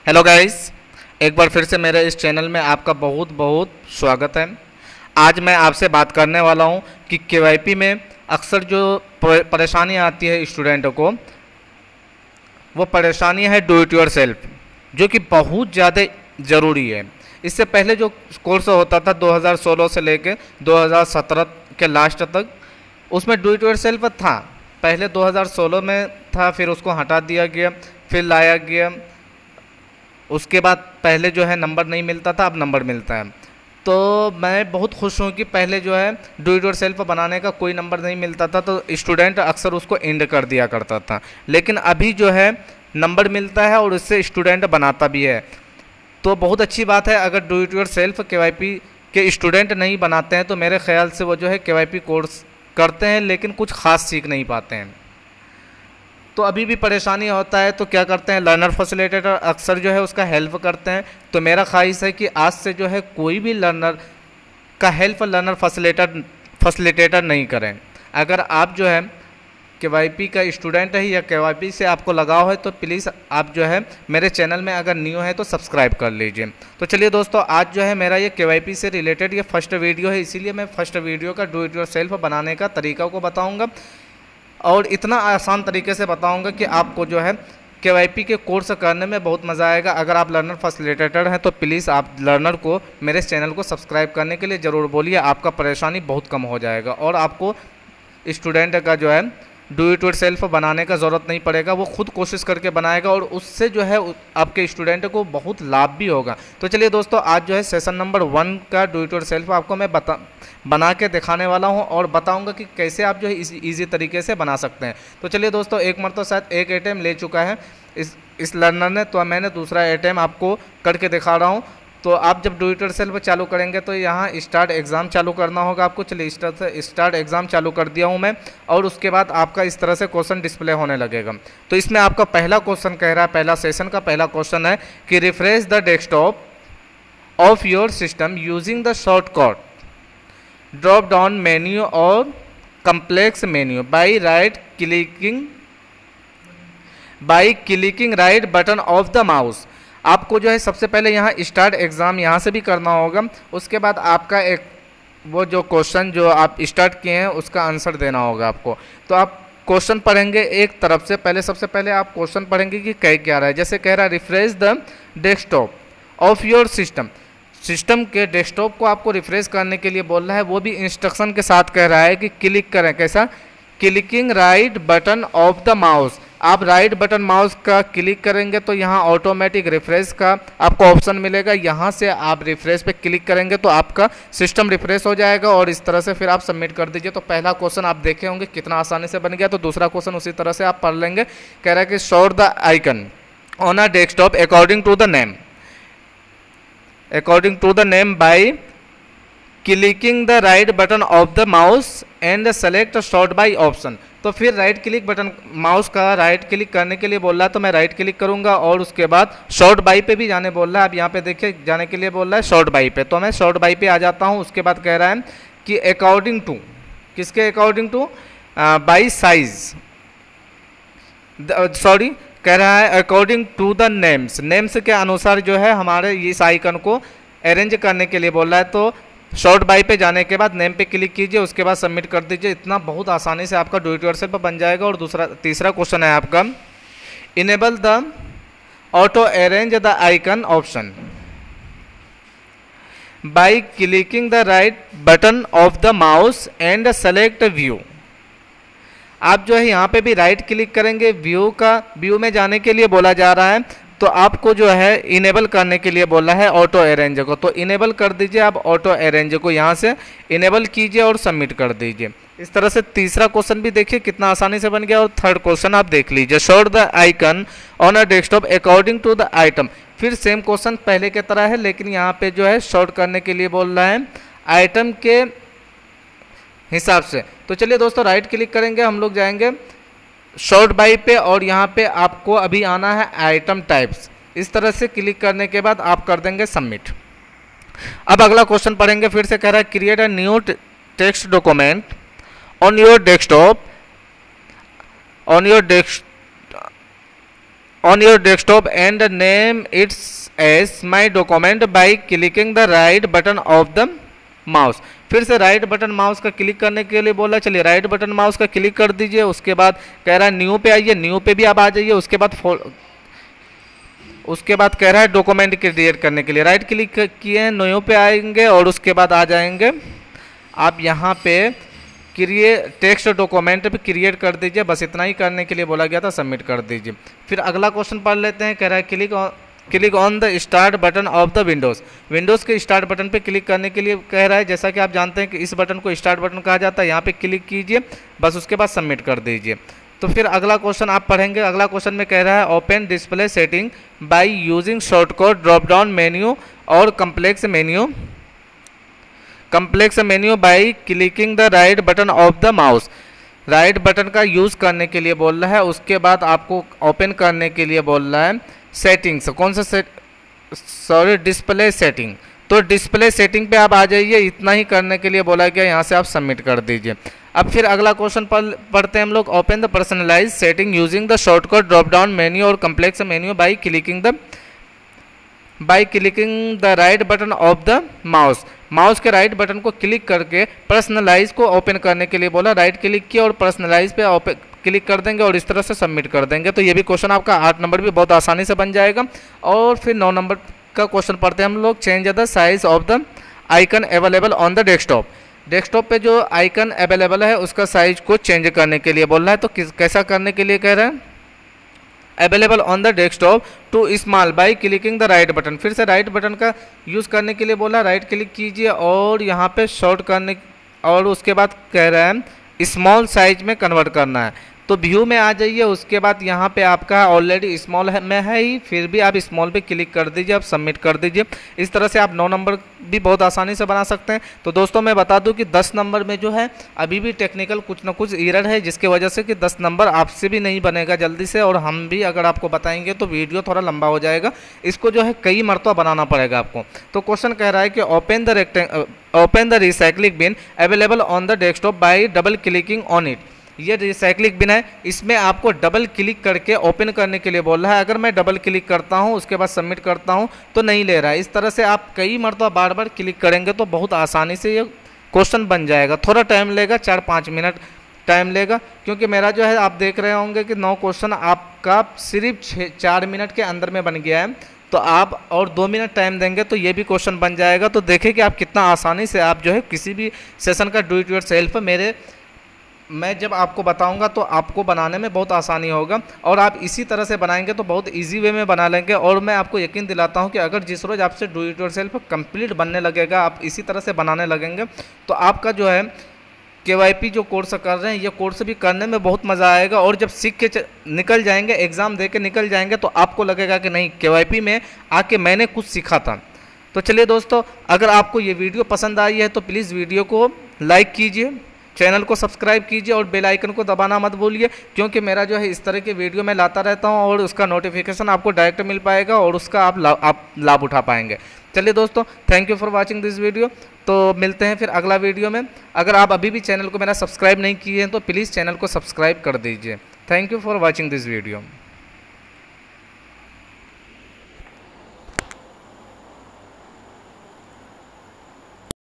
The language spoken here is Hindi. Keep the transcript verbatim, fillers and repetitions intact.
हेलो गाइस, एक बार फिर से मेरे इस चैनल में आपका बहुत बहुत स्वागत है। आज मैं आपसे बात करने वाला हूं कि केवाईपी में अक्सर जो परेशानी आती है स्टूडेंटों को, वो परेशानी है डू इट योर सेल्फ, जो कि बहुत ज़्यादा ज़रूरी है। इससे पहले जो कोर्स होता था दो हज़ार सोलह से लेके दो हज़ार सत्रह के लास्ट तक, उसमें डू इट योर सेल्फ था। पहले दो हज़ार सोलह में था, फिर उसको हटा दिया गया, फिर लाया गया। उसके बाद पहले जो है नंबर नहीं मिलता था, अब नंबर मिलता है। तो मैं बहुत खुश हूँ कि पहले जो है डू इट योर सेल्फ बनाने का कोई नंबर नहीं मिलता था, तो स्टूडेंट अक्सर उसको एंड कर दिया करता था। लेकिन अभी जो है नंबर मिलता है और इससे स्टूडेंट बनाता भी है, तो बहुत अच्छी बात है। अगर do it yourself KYP के स्टूडेंट नहीं बनाते हैं तो मेरे ख्याल से वो जो है केवाईपी कोर्स करते हैं लेकिन कुछ खास सीख नहीं पाते हैं, तो अभी भी परेशानी होता है। तो क्या करते हैं, लर्नर फैसिलिटेटर अक्सर जो है उसका हेल्प करते हैं। तो मेरा ख्वाहिश है कि आज से जो है कोई भी लर्नर का हेल्प लर्नर फैसिलिटेटर फैसिलिटेटर नहीं करें। अगर आप जो है केवाईपी का स्टूडेंट है या केवाईपी से आपको लगाव है तो प्लीज़ आप जो है मेरे चैनल में अगर न्यू है तो सब्सक्राइब कर लीजिए। तो चलिए दोस्तों, आज जो है मेरा ये केवाईपी से रिलेटेड ये फर्स्ट वीडियो है, इसीलिए मैं फर्स्ट वीडियो का डू इट योर सेल्फ बनाने का तरीका को बताऊँगा और इतना आसान तरीके से बताऊंगा कि आपको जो है केवाईपी के कोर्स करने में बहुत मज़ा आएगा। अगर आप लर्नर फैसिलिटेटर हैं तो प्लीज़ आप लर्नर को मेरे चैनल को सब्सक्राइब करने के लिए ज़रूर बोलिए, आपका परेशानी बहुत कम हो जाएगा और आपको स्टूडेंट का जो है डू इट योर सेल्फ बनाने का ज़रूरत नहीं पड़ेगा। वो खुद कोशिश करके बनाएगा और उससे जो है आपके स्टूडेंट को बहुत लाभ भी होगा। तो चलिए दोस्तों, आज जो है सेशन नंबर वन का डू इट योर सेल्फ आपको मैं बता बना के दिखाने वाला हूं और बताऊंगा कि कैसे आप जो है इस ईजी तरीके से बना सकते हैं। तो चलिए दोस्तों, एक मरतबा शायद एक एटीएम ले चुका है इस इस लर्नर ने, तो मैंने दूसरा एटीएम आपको करके दिखा रहा हूं। तो आप जब डू इट योर सेल्फ चालू करेंगे तो यहाँ स्टार्ट एग्ज़ाम चालू करना होगा आपको। चलिए स्टार्ट से स्टार्ट एग्ज़ाम चालू कर दिया हूँ मैं, और उसके बाद आपका इस तरह से क्वेश्चन डिस्प्ले होने लगेगा। तो इसमें आपका पहला क्वेश्चन कह रहा है, पहला सेशन का पहला क्वेश्चन है कि refresh the desktop of your system using the shortcut drop down menu और complex menu by right clicking by clicking right button of the mouse. आपको जो है सबसे पहले यहाँ स्टार्ट एग्ज़ाम यहाँ से भी करना होगा। उसके बाद आपका एक वो जो क्वेश्चन जो आप स्टार्ट किए हैं उसका आंसर देना होगा आपको। तो आप क्वेश्चन पढ़ेंगे एक तरफ से, पहले सबसे पहले आप क्वेश्चन पढ़ेंगे कि कह क्या रहा है। जैसे कह रहा है refresh the desktop of your system, system के डेस्कटॉप को आपको रिफ्रेश करने के लिए बोल रहा है, वो भी इंस्ट्रक्शन के साथ कह रहा है कि क्लिक करें। कैसा? Clicking right button of the mouse. आप राइट बटन माउस का क्लिक करेंगे तो यहाँ ऑटोमेटिक रिफ्रेश का आपको ऑप्शन मिलेगा। यहाँ से आप रिफ्रेश पे क्लिक करेंगे तो आपका सिस्टम रिफ्रेश हो जाएगा और इस तरह से फिर आप सबमिट कर दीजिए। तो पहला क्वेश्चन आप देखे होंगे कितना आसानी से बन गया। तो दूसरा क्वेश्चन उसी तरह से आप पढ़ लेंगे। कह रहा है कि show the icon on a desktop according to the name according to the name by clicking the right button of the mouse and select sort by option। तो फिर राइट क्लिक बटन माउस का राइट क्लिक करने के लिए बोल रहा है, तो मैं राइट क्लिक करूंगा और उसके बाद शॉर्ट बाई पे भी जाने बोल रहा है। अब यहाँ पे देखिए जाने के लिए बोल रहा है शॉर्ट बाई पे, तो मैं शॉर्ट बाई पे आ जाता हूँ। उसके बाद कह रहा है कि अकॉर्डिंग टू, किसके according to? By size, sorry कह रहा है according to the names, names के अनुसार जो है हमारे इस आइकन को अरेंज करने के लिए बोल रहा है। तो शॉर्ट बाई पे जाने के बाद नेम पे क्लिक कीजिए, उसके बाद सबमिट कर दीजिए। इतना बहुत आसानी से आपका डू इट योर सेल्फ बन जाएगा। और दूसरा तीसरा क्वेश्चन है आपका enable the auto arrange the icon option by clicking the right button of the mouse and select view. आप जो है यहाँ पे भी राइट क्लिक करेंगे, व्यू का व्यू में जाने के लिए बोला जा रहा है, तो आपको जो है इनेबल करने के लिए बोला है ऑटो अरेंज को। तो इनेबल कर दीजिए आप ऑटो अरेंज को, यहाँ से इनेबल कीजिए और सबमिट कर दीजिए। इस तरह से तीसरा क्वेश्चन भी देखिए कितना आसानी से बन गया। और थर्ड क्वेश्चन आप देख लीजिए, show the icon on a desktop according to the item. फिर सेम क्वेश्चन पहले की तरह है, लेकिन यहाँ पे जो है शॉर्ट करने के लिए बोल रहा है आइटम के हिसाब से। तो चलिए दोस्तों, राइट क्लिक करेंगे, हम लोग जाएंगे शॉर्ट बाई पे और यहाँ पे आपको अभी आना है आइटम टाइप्स। इस तरह से क्लिक करने के बाद आप कर देंगे सबमिट। अब अगला क्वेश्चन पढ़ेंगे। फिर से कह रहा है create a new text document on your desktop on your desk on your desktop and name it as my document by clicking the right button of the mouse। फिर से राइट बटन माउस का क्लिक करने के लिए बोला, चलिए राइट बटन माउस का क्लिक कर दीजिए। उसके बाद कह रहा है न्यू पे आइए, न्यू पे भी आप आ जाइए। उसके बाद उसके बाद कह रहा है डॉक्यूमेंट क्रिएट करने के लिए राइट क्लिक किए, न्यू पे आएंगे और उसके बाद आ जाएंगे आप यहाँ पे क्रिएट टेक्स्ट डॉक्यूमेंट पे क्रिएट कर दीजिए। बस इतना ही करने के लिए बोला गया था, सबमिट कर दीजिए। फिर अगला क्वेश्चन पढ़ लेते हैं। कह रहा है click click on the start button of the Windows. Windows के स्टार्ट बटन पे क्लिक करने के लिए कह रहा है। जैसा कि आप जानते हैं कि इस बटन को स्टार्ट बटन कहा जाता है। यहाँ पे क्लिक कीजिए, बस उसके बाद सबमिट कर दीजिए। तो फिर अगला क्वेश्चन आप पढ़ेंगे। अगला क्वेश्चन में कह रहा है open display setting by using shortcut drop down menu और complex menu complex menu by clicking the right button of the mouse. Right button का यूज़ करने के लिए बोल रहा है। उसके बाद आपको ओपन करने के लिए बोल रहा है सेटिंग्स। कौन सा सेट सॉरी डिस्प्ले सेटिंग। तो डिस्प्ले सेटिंग पे आप आ जाइए। इतना ही करने के लिए बोला गया, यहाँ से आप सबमिट कर दीजिए। अब फिर अगला क्वेश्चन पढ़ पढ़ते हैं हम लोग। Open the personalize setting using the shortcut drop down menu और complex menu by clicking the by clicking the right button of the mouse. Mouse के राइट बटन को क्लिक करके पर्सनलाइज को ओपन करने के लिए बोला। राइट क्लिक किया और पर्सनलाइज पे ओपन क्लिक कर देंगे और इस तरह से सबमिट कर देंगे। तो ये भी क्वेश्चन आपका आठ नंबर भी बहुत आसानी से बन जाएगा। और फिर नौ नंबर का क्वेश्चन पढ़ते हैं हम लोग। Change the size of the icon available on the desktop. Desktop पे जो आइकन अवेलेबल है उसका साइज को चेंज करने के लिए बोल रहा है। तो किस कैसा करने के लिए कह रहा है available on the desktop to small by clicking the right button. फिर से राइट बटन का यूज़ करने के लिए बोला। राइट क्लिक कीजिए और यहाँ पे शॉर्ट करने और उसके बाद कह रहा है स्मॉल साइज में कन्वर्ट करना है। तो व्यू में आ जाइए। उसके बाद यहाँ पे आपका ऑलरेडी स्मॉल में है ही, फिर भी आप स्मॉल पे क्लिक कर दीजिए, आप सबमिट कर दीजिए। इस तरह से आप नौ नंबर भी बहुत आसानी से बना सकते हैं। तो दोस्तों मैं बता दूं कि दस नंबर में जो है अभी भी टेक्निकल कुछ ना कुछ एरर है, जिसकी वजह से कि दस नंबर आपसे भी नहीं बनेगा जल्दी से। और हम भी अगर आपको बताएंगे तो वीडियो थोड़ा लंबा हो जाएगा। इसको जो है कई मरतबा बनाना पड़ेगा आपको। तो क्वेश्चन कह रहा है कि open the rectangle open the recycling bin available on the desktop by double clicking on it. ये रिसाइक्लिंग बिन है, इसमें आपको डबल क्लिक करके ओपन करने के लिए बोल रहा है। अगर मैं डबल क्लिक करता हूं उसके बाद सबमिट करता हूं तो नहीं ले रहा है। इस तरह से आप कई मरतबा बार बार क्लिक करेंगे तो बहुत आसानी से ये क्वेश्चन बन जाएगा। थोड़ा टाइम लेगा, चार पाँच मिनट टाइम लेगा, क्योंकि मेरा जो है आप देख रहे होंगे कि नौ क्वेश्चन आपका सिर्फ छः चार मिनट के अंदर में बन गया है। तो आप और दो मिनट टाइम देंगे तो ये भी क्वेश्चन बन जाएगा। तो देखिए कि आप कितना आसानी से आप जो है किसी भी सेशन का डू इट योर सेल्फ मेरे मैं जब आपको बताऊंगा तो आपको बनाने में बहुत आसानी होगा। और आप इसी तरह से बनाएंगे तो बहुत इजी वे में बना लेंगे। और मैं आपको यकीन दिलाता हूं कि अगर जिस रोज़ आपसे डू इट योरसेल्फ कंप्लीट बनने लगेगा, आप इसी तरह से बनाने लगेंगे, तो आपका जो है केवाईपी जो कोर्स कर रहे हैं ये कोर्स भी करने में बहुत मज़ा आएगा। और जब सीख के निकल जाएंगे, एग्ज़ाम दे के निकल जाएंगे, तो आपको लगेगा कि नहीं केवाईपी में आके मैंने कुछ सीखा था। तो चलिए दोस्तों, अगर आपको ये वीडियो पसंद आई है तो प्लीज़ वीडियो को लाइक कीजिए, चैनल को सब्सक्राइब कीजिए और बेल आइकन को दबाना मत भूलिए, क्योंकि मेरा जो है इस तरह के वीडियो मैं लाता रहता हूं और उसका नोटिफिकेशन आपको डायरेक्ट मिल पाएगा और उसका आप लाभ आप लाभ उठा पाएंगे। चलिए दोस्तों, thank you for watching this video. तो मिलते हैं फिर अगला वीडियो में। अगर आप अभी भी चैनल को मेरा सब्सक्राइब नहीं किए हैं तो प्लीज़ चैनल को सब्सक्राइब कर दीजिए। Thank you for watching this video.